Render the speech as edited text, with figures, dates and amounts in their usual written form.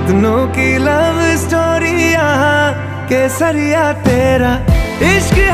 कितनों की love story यहाँ केसरिया तेरा इश्क